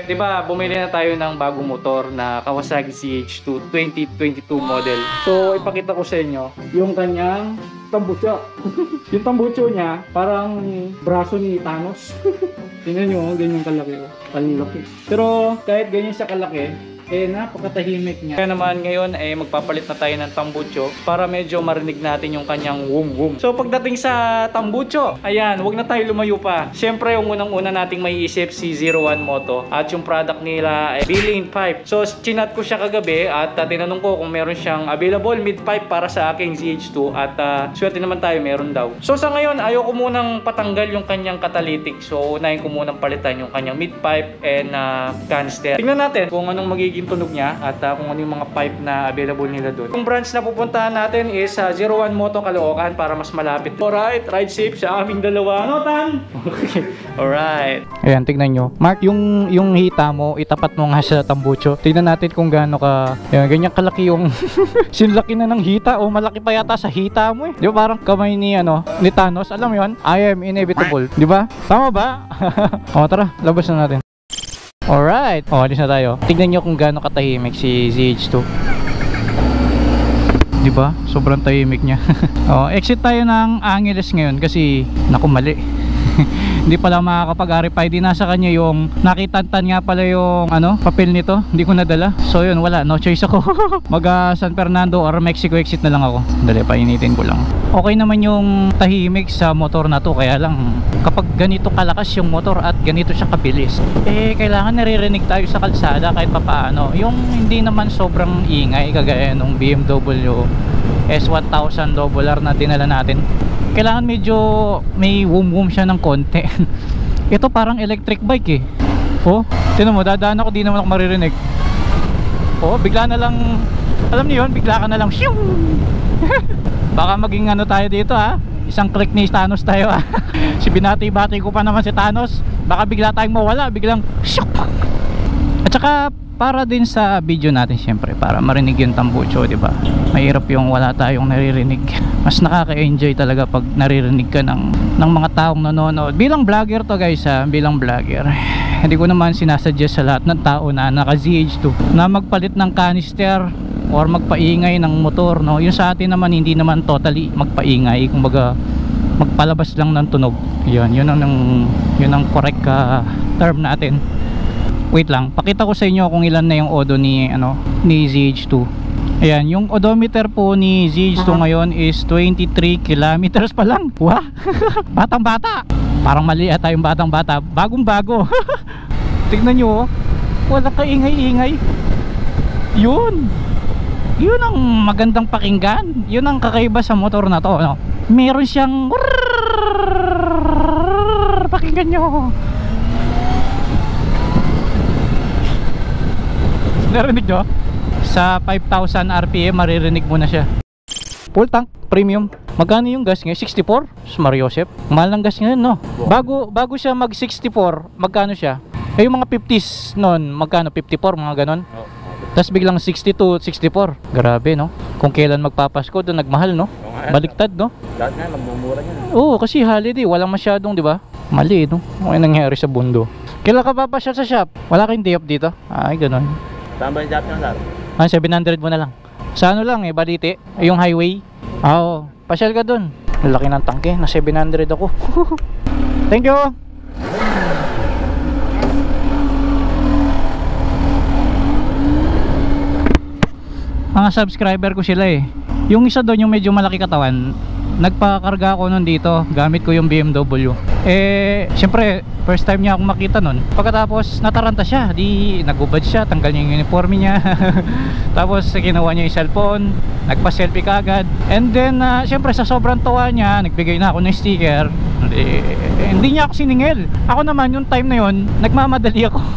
Di ba, bumili na tayo ng bagong motor na Kawasaki CH2 2022 model. So, ipakita ko sa inyo yung kanyang tambucho. Yung tambucho niya, parang braso ni Thanos. Tingnan nyo, ganyan kalaki. Kalaki. Pero, kahit ganyan siya kalaki, napakatahimik niya. Kaya naman ngayon magpapalit na tayo ng tambucho para medyo marinig natin yung kanyang wum. So pagdating sa tambucho, ayan, wag na tayo lumayo pa. Siyempre yung unang-una nating maiisip si 01 Moto at yung product nila ay billing pipe. So chinat ko siya kagabi at tinanong ko kung meron siyang available mid pipe para sa aking ZH2 at swerte naman tayo, meron daw. So sa ngayon, ayoko munang patanggal yung kanyang catalytic. So unahin ko munang palitan yung kanyang mid pipe and canister. Tingnan natin kung anong magiging tunog niya at kung ano yung mga pipe na available nila doon. Yung branch na pupuntahan natin is 01 Moto Caloocan para mas malapit. Alright, ride safe sa aming dalawa. Ano, Tan? Okay. Alright. Ayan, tignan nyo. Mark, yung hita mo, itapat mo nga sa tambucho. Tignan natin kung gaano ka, yan, ganyan kalaki yung sinlaki na ng hita o malaki pa yata sa hita mo eh. Di ba parang kamay ni Thanos? Alam mo yun? I am inevitable. Di ba? Tama ba? O, tara, labas na natin. Alright, alis na tayo. Tignan nyo kung gaano katahimik si ZH2. Diba? Sobrang tahimik niya. Exit tayo ng Angeles ngayon kasi naku, mali. Hindi pala makakapag-RFID. Di nasa kanya yung nakitantan nga pala yung papel nito. Hindi ko nadala. So yun, wala, no choice ako. Mag San Fernando or Mexico exit na lang ako. Dali, painitin ko lang. Okay naman yung tahimik sa motor na to. Kaya lang kapag ganito kalakas yung motor at ganito siya kabilis, kailangan naririnig tayo sa kalsada kahit papaano. Yung hindi naman sobrang ingay kagaya nung BMW S1000 RR na dinala natin. Kailangan medyo may wum siya ng konti. Ito parang electric bike eh. Oh, tinan mo, dadaan ako, di naman ako maririnig. Oh, bigla na lang, alam niyo yun, bigla ka na lang shing. Baka maging tayo dito ha. Isang click ni Thanos tayo ha. Si binati-bati ko pa naman si Thanos. Baka bigla tayong mawala, biglang shuk. At saka para din sa video natin, syempre para marinig yung tambucho, di ba? Mahirap yung wala tayong naririnig. Mas nakaka-enjoy talaga pag naririnig ka ng mga taong nanonood. Bilang vlogger to guys ha, bilang vlogger. Hindi ko naman sinasuggest sa lahat ng tao na naka ZH2 na magpalit ng canister or magpaingay ng motor, no? Yung sa atin naman hindi naman totally magpaingay, kumbaga magpalabas lang ng tunog. Yun ang correct term natin. Wait lang, pakita ko sa inyo kung ilan na yung odo ni ZH2. Ayan, yung odometer po ni ZH2 ngayon is 23 kilometers pa lang. Wah! Batang bata! Parang mali ata yung batang bata. Bagong bago. Tignan nyo, wala kaingay-ingay. Yun ang magandang pakinggan. Yun ang kakaiba sa motor na to, no? Meron siyang pakinggan nyo. Narinig nyo? Sa 5,000 RPM maririnig mo na siya. Full tank, premium. Magkano yung gas ngayon? 64? Mariosep. Mahal ng gas ngayon, no? Bago siya mag 64, magkano siya? Yung mga 50s noon, magkano? 54, mga ganon. Tapos biglang 62, 64. Grabe, no? Kung kailan magpapasko, doon nagmahal, no? Baliktad, no? Lahat nga, magmumura niya. Oo, kasi holiday, walang masyadong, di ba? Mali, no? Ano nangyari sa bundo? Kailan ka papasyal sa shop? Wala kayong day off dito? Ay, ganon. Saan ba yung job niya, sir? 700 mo na lang. Sa lang Balite, yung highway. Oo, pasyal ka dun. Laki ng tangke, na 700 ako. Thank you. Mga subscriber ko sila eh. Yung isa doon, yung medyo malaki katawan, nagpakarga ako nun dito, gamit ko yung BMW. Syempre first time niya akong makita nun. Pagkatapos nataranta siya, di nagubad siya, tanggal niya yung uniforme niya. Tapos ginawa niya yung cellphone, nagpa-selfie kagad. And then syempre sa sobrang tawa niya, nagbigay na ako ng sticker. Hindi niya ako siningil. Ako naman yung time na yun, nagmamadali ako.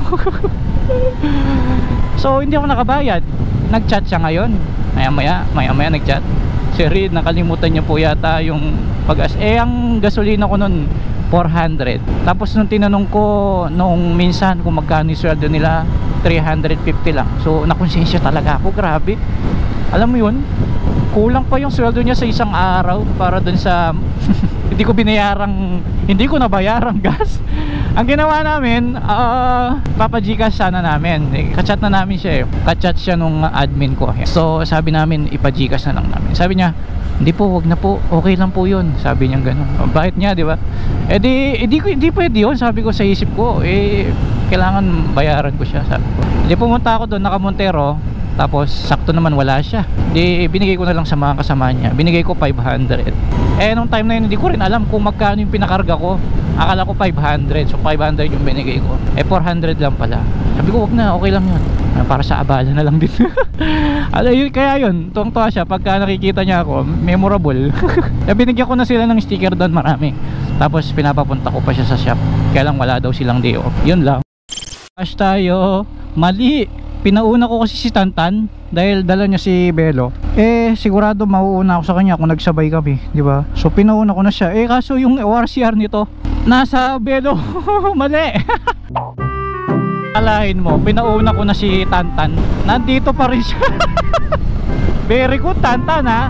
So hindi ako nakabayad. Nag-chat siya ngayon. Maya-maya nag-chat. Sir, nakalimutan niya po yata yung pag-gas. Ang gasolina ko nun 400. Tapos nung tinanong ko noong minsan kung magkano yung sweldo nila, 350 lang. So nakonsensya talaga ako, grabe. Alam mo yun, kulang pa yung sweldo niya sa isang araw para dun sa hindi ko nabayarang gas. Ang ginawa namin, papa-Gcash sana namin. Kachat na namin siya eh. Kachat siya nung admin ko. So sabi namin, ipa-Gcash na lang namin. Sabi niya, hindi po, wag na po, okay lang po yun. Sabi niya gano'n. Bakit niya, di ba? Di pwede yun. Sabi ko sa isip ko, kailangan bayaran ko siya. Sabi ko. Di pumunta ako doon, naka-Montero. Tapos sakto naman wala siya. Di binigay ko na lang sa mga kasama niya. Binigay ko 500. Nung time na yun hindi ko rin alam kung magkano yung pinakarga ko. Akala ko 500. So 500 yung binigay ko. 400 lang pala. Sabi ko wag na, okay lang yun. Para sa abala na lang din. Kaya yun, tuwang-tuwa siya pagka nakikita niya ako, memorable. Binigyan ko na sila ng sticker doon, marami. Tapos pinapapunta ko pa siya sa shop. Kaya lang wala daw silang day off. Yun lang. Cash tayo. Mali. Pinauna ko kasi si Tantan dahil dala niya si Belo. Sigurado mauuna ako sa kanya kung nagsabay kami, di ba? So pinauna ko na siya. Kaso yung ORCR nito nasa Belo. Mali. Alahin mo, pinauna ko na si Tantan. Nandito pa rin siya. Very good Tantan ha.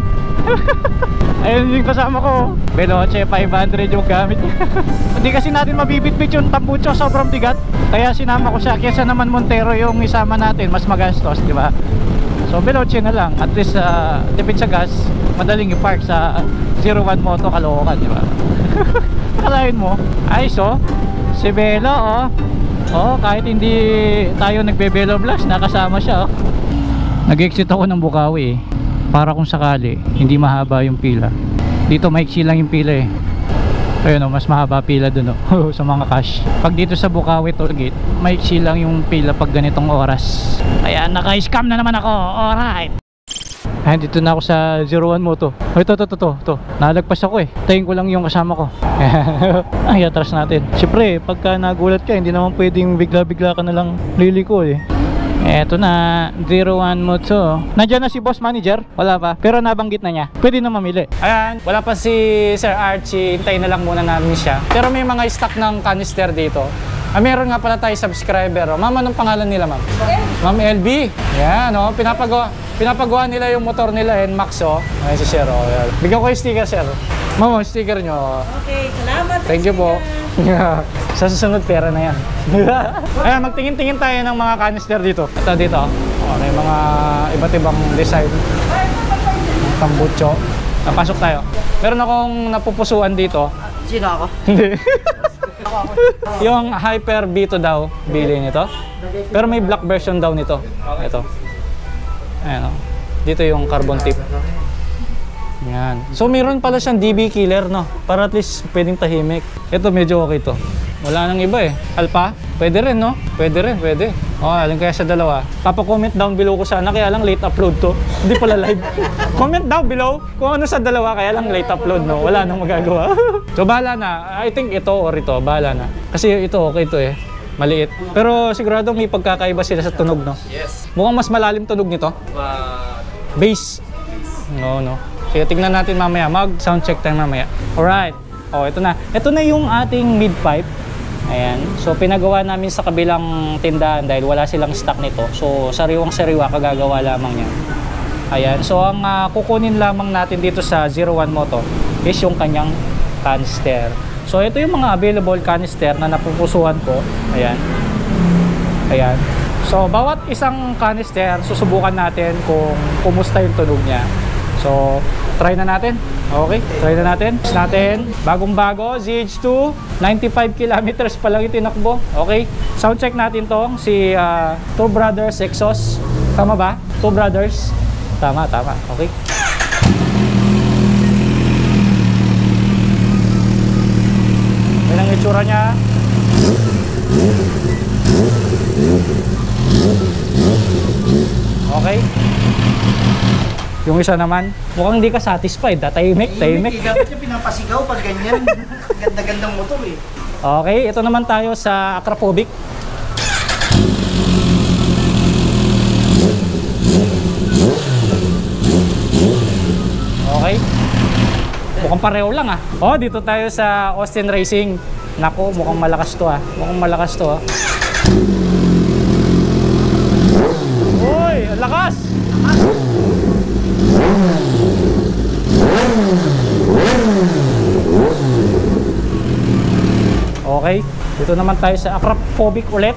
Ayun yung kasama ko. Veloce 500 yung gamit niya. Hindi kasi natin mabibitbit yung tambucho, sobrang bigat. Kaya sinama ko siya. Kesa naman Montero yung isama natin, mas magastos, di ba? So Veloce na lang. At least tipid sa gas, madaling i-park sa 01 Moto Caloocan, di ba? Kalahin mo. Ayos oh. Si Belo oh. Kahit hindi tayo nagbe-Belo Vlogs, nakasama siya oh. Nag-exit ako ng Bukawi para kung sakali hindi mahaba yung pila. Dito maiksi lang yung pila eh. Ayun mas mahaba pila dun sa mga cash. Pag dito sa Bukawi Tollgate, maiksi lang yung pila pag ganitong oras. Kaya naka-scam na naman ako. Alright. Dito na ako sa 01 Moto. Ito. Nalagpas ako eh. Tayin ko lang yung kasama ko. Ay, atras natin. Siyempre, pagka nagulat ka, hindi naman pwedeng bigla-bigla ka na lang liliko eh. Eto na, 01 Moto. Nandiyan na si boss manager? Wala pa, pero nabanggit na niya. Pwede na mamili. Ayan, wala pa si Sir Archie. Hintayin na lang muna namin siya. Pero may mga stock ng canister dito. Meron nga pala tayo subscriber. Ma'am, anong pangalan nila, ma'am? Ma'am LB. Yan, pinapagawa nila yung motor nila, NMAX, Ayan si Sir, Bigyan ko yung sticker, Sir. Ma'am, sticker nyo. Okay, salamat. Thank you po. Sa susunod, pera na yan. Ayan, magtingin-tingin tayo ng mga canister dito. Ito dito. May mga iba't ibang design. Tambucho. Napasok tayo. Meron akong napupusuan dito. Sino ako? Hindi. Yung Hyper Vito daw, bili nito. Pero may black version daw nito. Ito. Ayan dito yung carbon tip. Yan. So meron pala siyang DB killer, no? Para at least pwedeng tahimik. Ito medyo okay to. Wala nang iba eh. Alpha? Pwede rin, no? Pwede. Alin kaya sa dalawa. Papa-comment down below ko sana, kaya lang late upload to. Hindi pala live. Comment down below kung ano sa dalawa, kaya lang late upload, no? Wala nang magagawa. So bahala na. I think ito or ito, bahala na. Kasi ito okay to eh. Maliit. Pero sigurado may pagkakaiba sila sa tunog, no? Yes. Mukhang mas malalim tunog nito. Bass. No. Sige, tignan natin mamaya. Mag-sound check tayo mamaya. Alright. Ito na. Ito na yung ating mid-pipe. Ayan. So, pinagawa namin sa kabilang tindahan dahil wala silang stock nito. So, sariwang-sariwa, kagagawa lamang yan. Ayan. So, ang kukunin lamang natin dito sa 01 Moto is yung kanyang canister. So, ito yung mga available canister na napupusuhan ko. Ayan. So, bawat isang canister, susubukan natin kung kumusta yung tunog niya. So, try na natin. Okay, try na natin. Bagong-bago, ZH2, 95 kilometers pa lang itinakbo. Okay, sound check natin to. Si Two Brothers exhaust. Tama ba? Two Brothers. Tama. Okay. Yan ang itsura niya. Okay. Yung isa naman, mukhang hindi ka satisfied. Tahimik. Dapat yung pinapasigaw pag ganyan. Ganda-gandang motor eh. Okay, ito naman tayo sa Acrophobic. Okay. Mukhang pareho lang dito tayo sa Austin Racing. Nako, mukhang malakas to Uy, ang lakas! Okay, Dito naman tayo sa acrophobic ulit.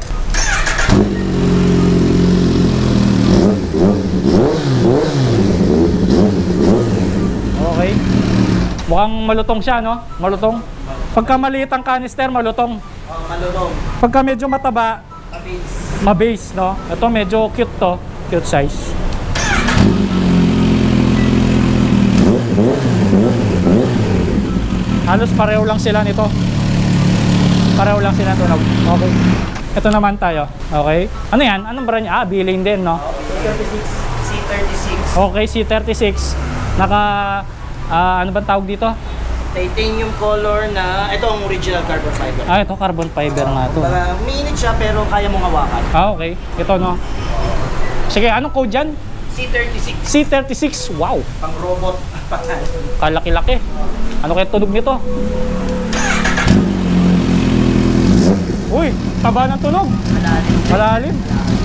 Okay. Mukhang malutong siya, no? Malutong. Pagka maliit ang canister, malutong. Malulong. Pagka medyo mataba, mabase, no? Ito medyo cute to. Cute size. Halos pareho lang sila nito. Pareho lang sila tunog. Okay. Ito naman tayo. Okay. Ano yan? Anong brand niya? Bilane din, no? C36. Okay, C36. Naka, ano bang tawag dito? Titanium color na, ito ang original carbon fiber. Ito carbon fiber nga to. Minute siya pero kaya mong hawakan. Okay. Ito, no? Sige, anong code dyan? C36. C36. Wow. Pang robot. Kalaki-laki. Ano kaya tunog nito? Uy, taba ng tunog. Malalim.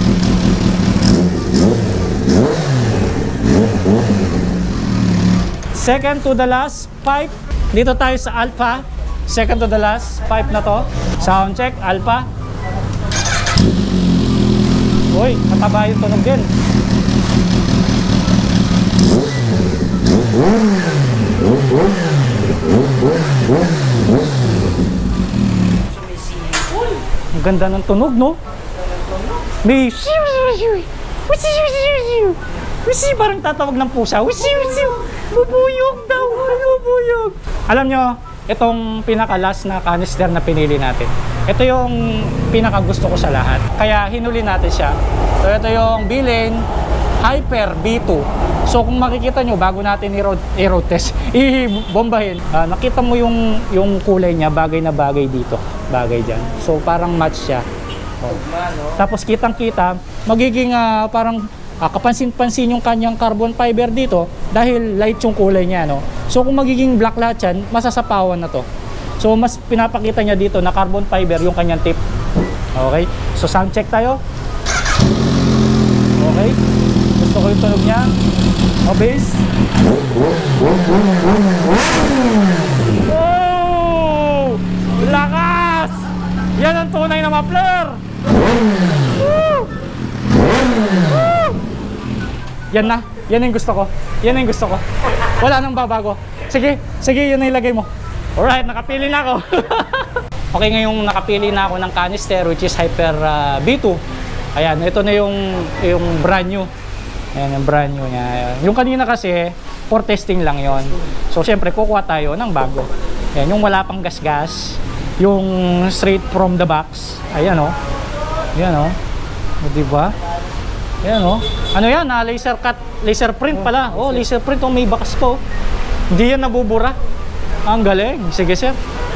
Second to the last pipe. Dito tayo sa alpha. Second to the last pipe na to. Sound check, alpha. Uy, mataba yung tunog din. Ang ganda ng tunog, no? May parang tatawag ng pusa. Bubuyog daw, bubuyog. Alam nyo, itong pinaka-last na canister na pinili natin, ito yung pinaka-gusto ko sa lahat. Kaya hinuli natin siya. So ito yung Bilane Hyper B2. So kung makikita nyo, bago natin i-road test, i-bombahin, nakita mo yung kulay niya, bagay na bagay dito. Bagay dyan. So parang match siya. Oh. Tapos kitang-kita, magiging parang kapansin-pansin yung kanyang carbon fiber dito dahil light yung kulay niya, no? So kung magiging black lahat yan, masasapawan na to. So mas pinapakita niya dito na carbon fiber yung kanyang tip. Okay? So sound check tayo. Okay? Gusto ko yung tunog niya. O bass. Oh! Lakas! Yan ang tunay na muffler! Woo! Woo! Yan na. Yan yung gusto ko. Yan yung gusto ko. Wala nang babago. Sige, sige, yun na ilagay mo. Alright, nakapili na ako. Okay, ngayong nakapili na ako ng canister which is Hyper B2. Ayan, ito na yung brand new. Ayan, yung brand new niya. Yung kanina kasi, for testing lang yon. So, syempre, kukuha tayo ng bago. Ayan, yung wala pang gas-gas. Yung straight from the box. Ayan, o. Ayan, o. Diba? Ayan, o. Ano yan? Laser cut, laser print pala. Oh, laser print. Oh, may bakas po. Hindi yan nabubura. Ang galing. Sige, sir.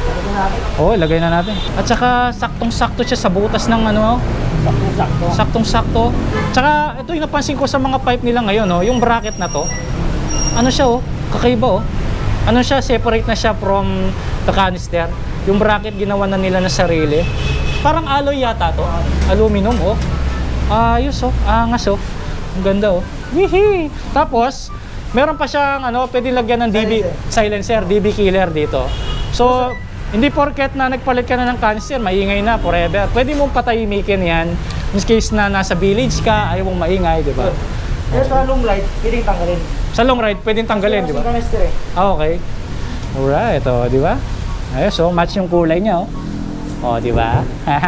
Oh, ilagay na natin. At saka, saktong-sakto siya sa butas ng ano, Saktong-sakto. saktong-sakto. Tsaka, ito yung napansin ko sa mga pipe nila ngayon, no? Yung bracket na to. Ano siya, oh? Kakaiba, oh. Ano siya, separate na siya from the canister. Yung bracket ginawa na nila na sarili. Parang alloy yata to. Aluminum, oh. Ayos, oh. Angas, oh. Ang ganda, oh. Wihi! Tapos, meron pa siyang, ano, pwede lagyan ng silencer, DB killer dito. So, hindi porket na nagpalit ka na ng canister, maingay na forever. Pwede mong patahimikin yan. In case na nasa village ka, ayaw mong maingay, di ba? Pero sa long ride, pwedeng tanggalin. Sa long ride, pwedeng tanggalin, di ba? Canister eh. Okay. Alright, oh, di ba? Ayos, oh, match yung kulay niya, oh. Oh, di ba?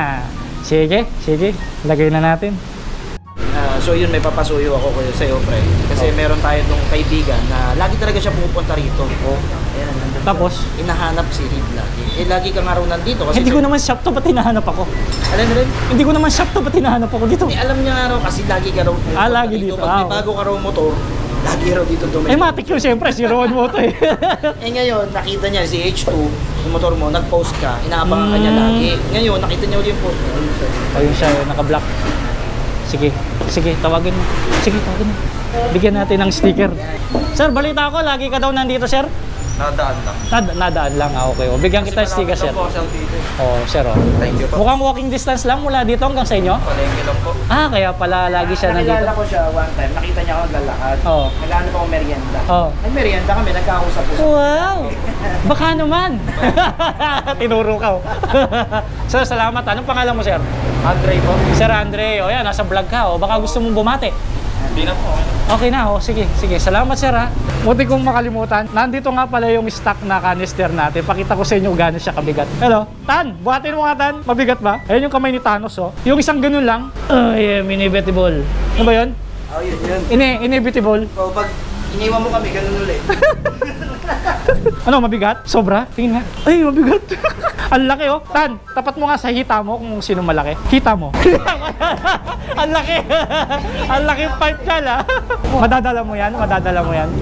Sige, sige. Lagay na natin. So yun, may papasuyo ako sa'yo, pre. Kasi meron tayo nung kaibigan na lagi talaga siya pumupunta rito. Oh. Ayan, nandun Tapos? siya. Inahanap si Reed lagi. Lagi ka nga raw nandito. Kasi Hindi ko naman shop to, ba't hinahanap ako? Alam mo rin? Hindi ko naman shop to, ba't hinahanap ako dito? Alam niya nga raw kasi lagi ka raw pumupunta Lagi dito. Pag may bago ka raw motor, lagi raw dito dumay. Matik yun, siyempre, si Rowan mo to eh. Ngayon, nakita niya si H2, yung motor mo, nag-post ka, inaabangan ka niya lagi. Ngayon, nakita niya ulit yung post mo. Ayun siya, naka-block. Sige, sige, tawagin mo. Sige, tawagin mo. Bigyan natin ng sticker. Sir, balita ako, lagi ka daw nandito, sir? Nadaan lang. Nadaan lang, okay. O, bigyan kita sticker, sir. Po, dito. Oh, sir, oh. Thank you po. Mukhang walking distance lang mula dito hanggang sa inyo? Palengke lang po. Ah, kaya pala lagi siya nandito. Nakilala ko siya one time, nakita niya ako naglalakad. Oo. Naghanap ako merienda. Oo. Nagmerienda kami, nagkakausap-usap. Wow! Baka naman! Tinuro ka, oh. Sir, salamat. Anong pangalan mo, sir? Andre po. Sir Andre, o yan, nasa vlog ka, o. Baka gusto mong bumati. Hindi na po. Okay na, o. Sige, sige. Salamat, sir, ha. Buti kong makalimutan. Nandito nga pala yung stock na canister natin. Pakita ko sa inyo gano'n siya kabigat. Hello? Tan, buhatin mo nga, Tan. Mabigat ba? Ayun yung kamay ni Thanos, oh. Yung isang ganun lang. Ay, inevitable. Ano ba yun? Oh, yun. Inevitable. So, pag iniwan mo kami, ganun ulit. Ano, mabigat? Sobra? Tingin nga. Ay, mabigat. Ang laki, oh. Tan, tapat mo nga sa hita mo kung sino malaki. Kita mo. Ang laki. Ang laki pipe ka, ha. Madadala mo yan? Madadala mo yan?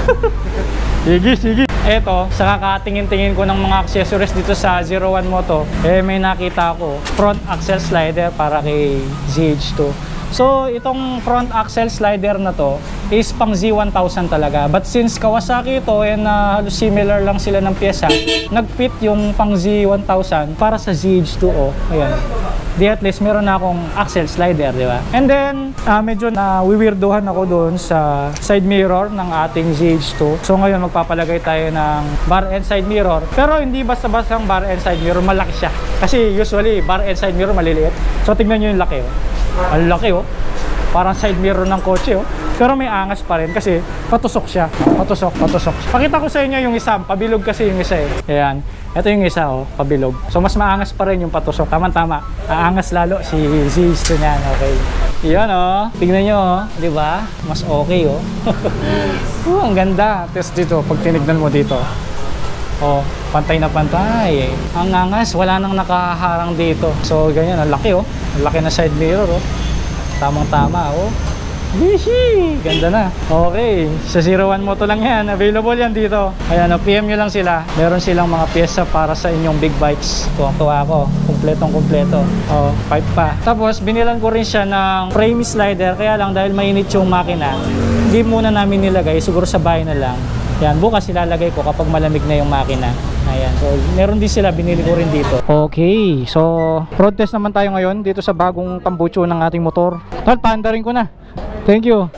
Sige, sige. Eto, sa kakatingin-tingin ko ng mga accessories dito sa 01 Moto, may nakita ko front axle slider para kay ZH2. So, itong front axle slider na to is pang Z1000 talaga. But since Kawasaki ito and halos similar lang sila ng pyesa, nag-fit yung pang Z1000 para sa ZH2O. Ayan. Di at least meron na akong axle slider, di ba? And then, medyo na-weirdohan ako doon sa side mirror ng ating ZH2. So ngayon, magpapalagay tayo ng bar and side mirror. Pero hindi basta-basta ang bar and side mirror, malaki siya. Kasi usually, bar and side mirror maliliit. So tignan nyo yung laki, oh. Ang laki, oh. Parang side mirror ng kotse, oh. Pero may angas pa rin kasi patusok siya. Patusok, patusok. Pakita ko sa inyo yung isa. Pabilog kasi yung isa, eh. Ayan. Ito yung isa, oh. Pabilog. So mas maangas pa rin yung patusok. Tama-tama. Aangas lalo si ZH2 niyan. Okay. Yan, oh. Tingnan nyo, oh. Diba? Mas okay, oh. Ang ganda. Test dito. Pag tinignan mo dito. Oh, pantay na pantay, eh. Ang angas, wala nang nakaharang dito. So, ganyan. Ang laki, oh. Ang laki na side mirror, oh. Tamang-tama, oh. Hihi! Ganda na. Okay. Sa 01 Moto lang yan. Available yan dito. Ayan, PM nyo lang sila. Meron silang mga pyesa para sa inyong big bikes. Tuwang-tuwa ako. Kumpletong-kumpleto. Oh, pipe pa. Tapos, binilan ko rin siya ng frame slider. Kaya lang, dahil mainit yung makina, hindi muna namin nilagay. Siguro sa bahay na lang. Yan, bukas ilalagay ko kapag malamig na yung makina. Ayan. So, meron din sila. Binili ko rin dito. Okay. So, road test naman tayo ngayon dito sa bagong tambucho ng ating motor. Tol, paandarin ko na. Thank you.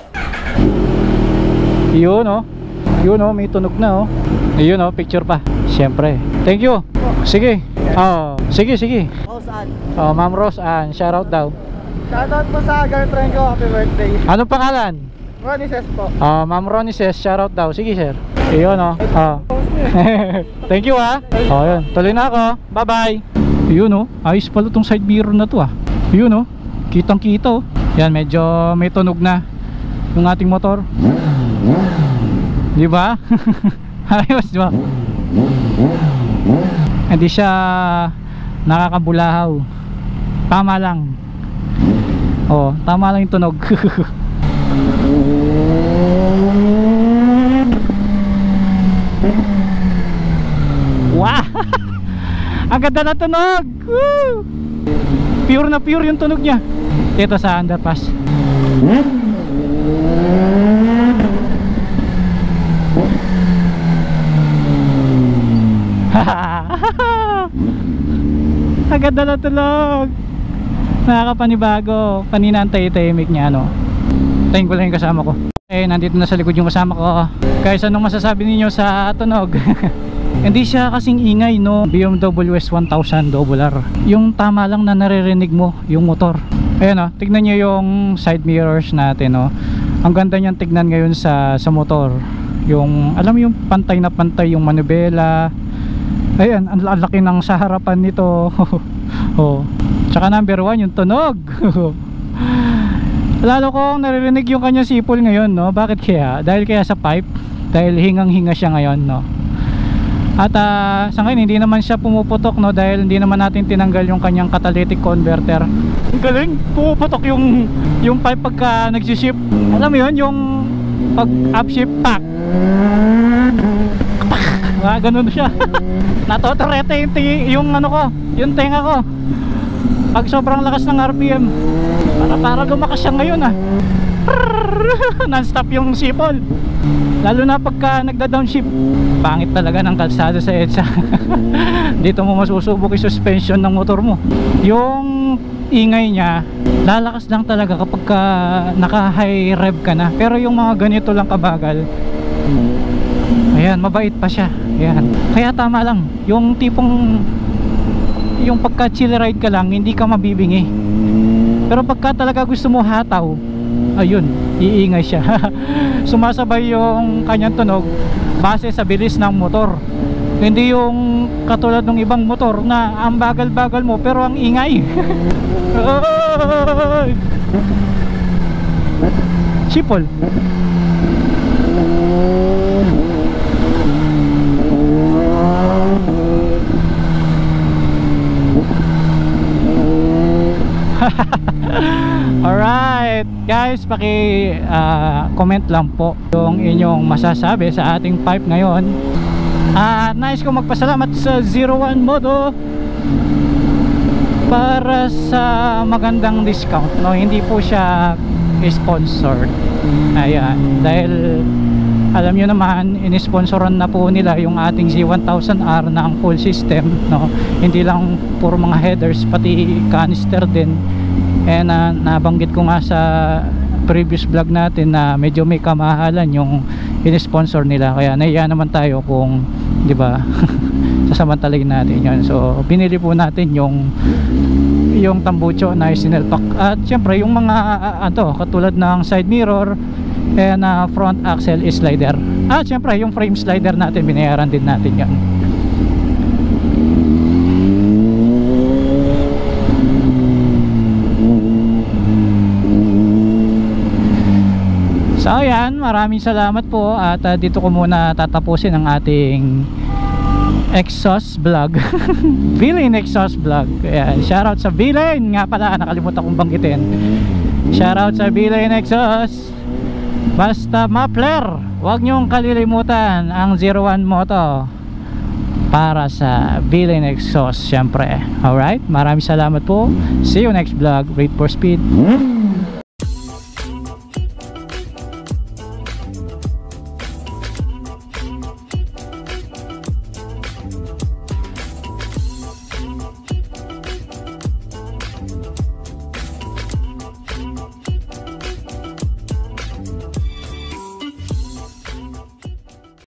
Yun, oh. Yun, oh. May tunog na, oh. Yun, oh. Picture pa. Siyempre. Thank you. Sige. Oh, sige, sige. Oh, Ma'am Rose Ann. Shoutout daw. Shoutout po sa girlfriend ko, happy birthday. Anong pangalan? Ronnie Ses po. Ma'am Ronnie says, shoutout daw. Sige, sir. Yun, oh. Thank you, ah. Oh, yun. Tuloy na ako. Bye-bye. Yun, oh. Ayos pala itong side mirror na to, ah. Yun, oh. Kitang-kita, oh. Yan, medyo may tunog na yung ating motor. Di ba? Ayos, di ba? Hindi siya nakakabulahaw. Tama lang. Oh, tama lang yung tunog. Wow! Ang ganda na tunog! Woo! Pure na pure yung tunog niya. Ito sa underpass. Ang ganda na tunog. Nakakapanibago. Kanina ang tahimik niya, ano. Tayin ko lang yung kasama ko. Nandito na sa likod yung kasama ko. Guys, anong masasabi ninyo sa tunog? Hindi siya kasing ingay, no. BMW S1000 RR. Yung tama lang na naririnig mo yung motor. Ayan, oh, tignan nyo yung side mirrors natin, oh. Ang ganda niyang tignan ngayon sa motor. Yung, alam mo yung pantay na pantay yung manubela. Ayan, ang laki ng sa harapan nito. Oh. Tsaka number 1 yung tunog. Lalo kong naririnig yung kanyang sipol ngayon, no. Bakit kaya? Dahil kaya sa pipe. Dahil hingang-hinga siya ngayon, no. At sa ngayon hindi naman siya pumuputok, no, dahil hindi naman natin tinanggal yung kanyang catalytic converter. Ang galing, pumuputok yung pipe pagka nagsiship. Alam mo yun, yung pag upshift, pak, ganun siya. Natotorete yung ano ko, yung tenga ko pag sobrang lakas ng RPM. Para lumakas siya ngayon, ah. Non-stop yung sipol. Lalo na pagka nagda-downshift. Pangit talaga ng kalsada sa EDSA. Dito mo masusubok yung suspension ng motor mo. Yung ingay niya, lalakas lang talaga kapag ka naka-high rev ka na. Pero yung mga ganito lang kabagal, ayan, mabait pa siya. Ayan. Kaya tama lang. Yung tipong yung pagka chill ride ka lang, hindi ka mabibingi. Pero pagka talaga gusto mo hataw, ayun, iingay siya. Sumasabay yung kanyang tunog base sa bilis ng motor. Hindi yung katulad ng ibang motor na ang bagal-bagal mo pero ang ingay. Sipol. Alright guys, comment lang po yung inyong masasabi sa ating pipe ngayon. Nais ko magpasalamat sa 01 Moto para sa magandang discount, no? Hindi po siya sponsored. Ayan, dahil alam nyo naman, inisponsoran na po nila yung ating Z1000R na ang full system, no? Hindi lang puro mga headers, pati canister din. And nabanggit ko nga sa previous vlog natin na medyo may kamahalan yung in-sponsor nila, kaya nahiya naman tayo kung, di ba, sasamantalahin natin yan. So binili po natin yung tambucho na sinelpak, at syempre yung mga katulad ng side mirror and front axle slider, at syempre yung frame slider natin, binayaran din natin yan. So ayan, maraming salamat po, at dito ko muna tatapusin ang ating exhaust vlog. Villain exhaust vlog. Ayan, shoutout sa Villain nga pala, nakalimutan kong banggitin. Shoutout sa Villain exhaust. Basta muffler, huwag nyong kalilimutan ang 01 Moto para sa Villain exhaust syempre. Alright, maraming salamat po. See you next vlog. Wait for speed.